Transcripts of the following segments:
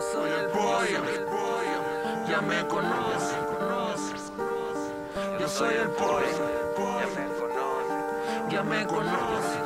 soy el pollo, ya me conoces. Yo soy el pollo, ya me conoces.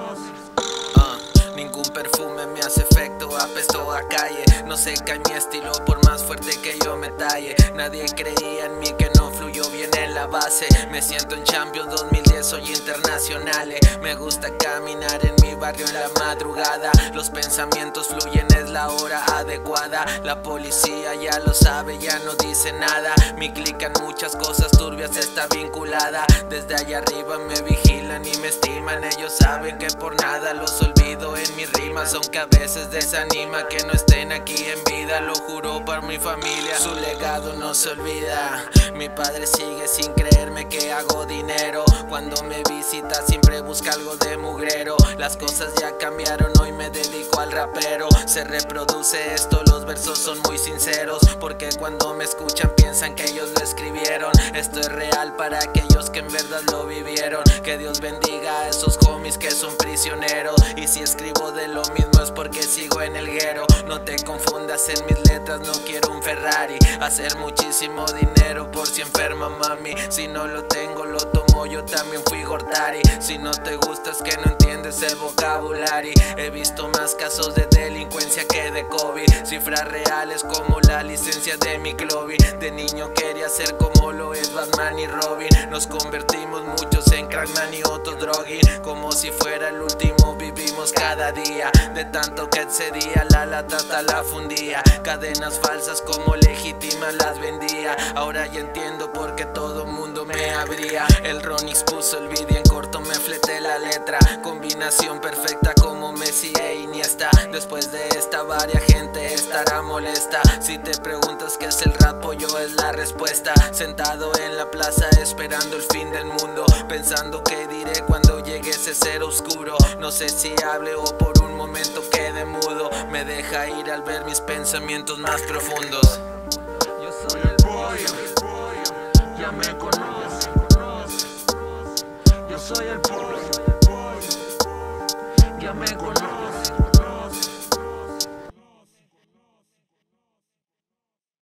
Ningún perfume me hace efecto, apesto a calle. No se cae mi estilo por más fuerte que yo me talle. Nadie creía en mí, que no fluyó bien en la base. Me siento en Champions 2010, soy internacional. Me gusta caminar en mi barrio en la madrugada. Los pensamientos fluyen, es la hora adecuada. La policía ya lo sabe, ya no dice nada. Mi clica en muchas cosas turbias está vinculada. Desde allá arriba me vigilan y me estiman. Ellos saben que por nada los olvido en mis rimas, aunque a veces desanima que no estén aquí en vida. Lo juro por mi familia, su legado no se olvida. Mi padre sigue sin creerme que hago dinero. Cuando me visita siempre busca algo de mugrero. Las cosas ya cambiaron, hoy me dedico al rapero. Se reproduce esto, los versos son muy sinceros, porque cuando me escuchan piensan que ellos lo escribieron. Esto es real para aquellos que en verdad lo vivieron. Que Dios bendiga a esos homies que son prisioneros. Y si escribo de lo mismo es porque sigo en el guero. No te confundas en mis letras, no quiero un Ferrari. Hacer muchísimo dinero por si enferma mami. Si no lo tengo lo tomo, yo también fui Gortari. Si no te gusta es que no entiendes el vocabulario. He visto más casos de delincuencia que de COVID. Cifras reales como la licencia de mi Clovis. De niño quería ser como lo es Batman y Robin. Nos convertimos muchos en crackman y otros droguin. Como si fuera el último vivimos cada día. De tanto que excedía la lata hasta la fundía. Cadenas falsas como legítimas las vendía. Ahora ya entiendo por qué todo mundo me abría. El Ronix puso el vídeo en corto, me fleté la letra. Combinación perfecta como Messi e Iniesta. Después de esta varia gente estará molesta. Si te preguntas qué es el rap, yo es la respuesta. Sentado en la plaza esperando el fin del mundo, pensando qué diré cuando llegue ese ser oscuro. No sé si hable o por un momento quede mudo. Me deja ir al ver mis pensamientos más profundos. Yo soy el pollo, ya me conoces. Yo soy el pollo, ya me conoces.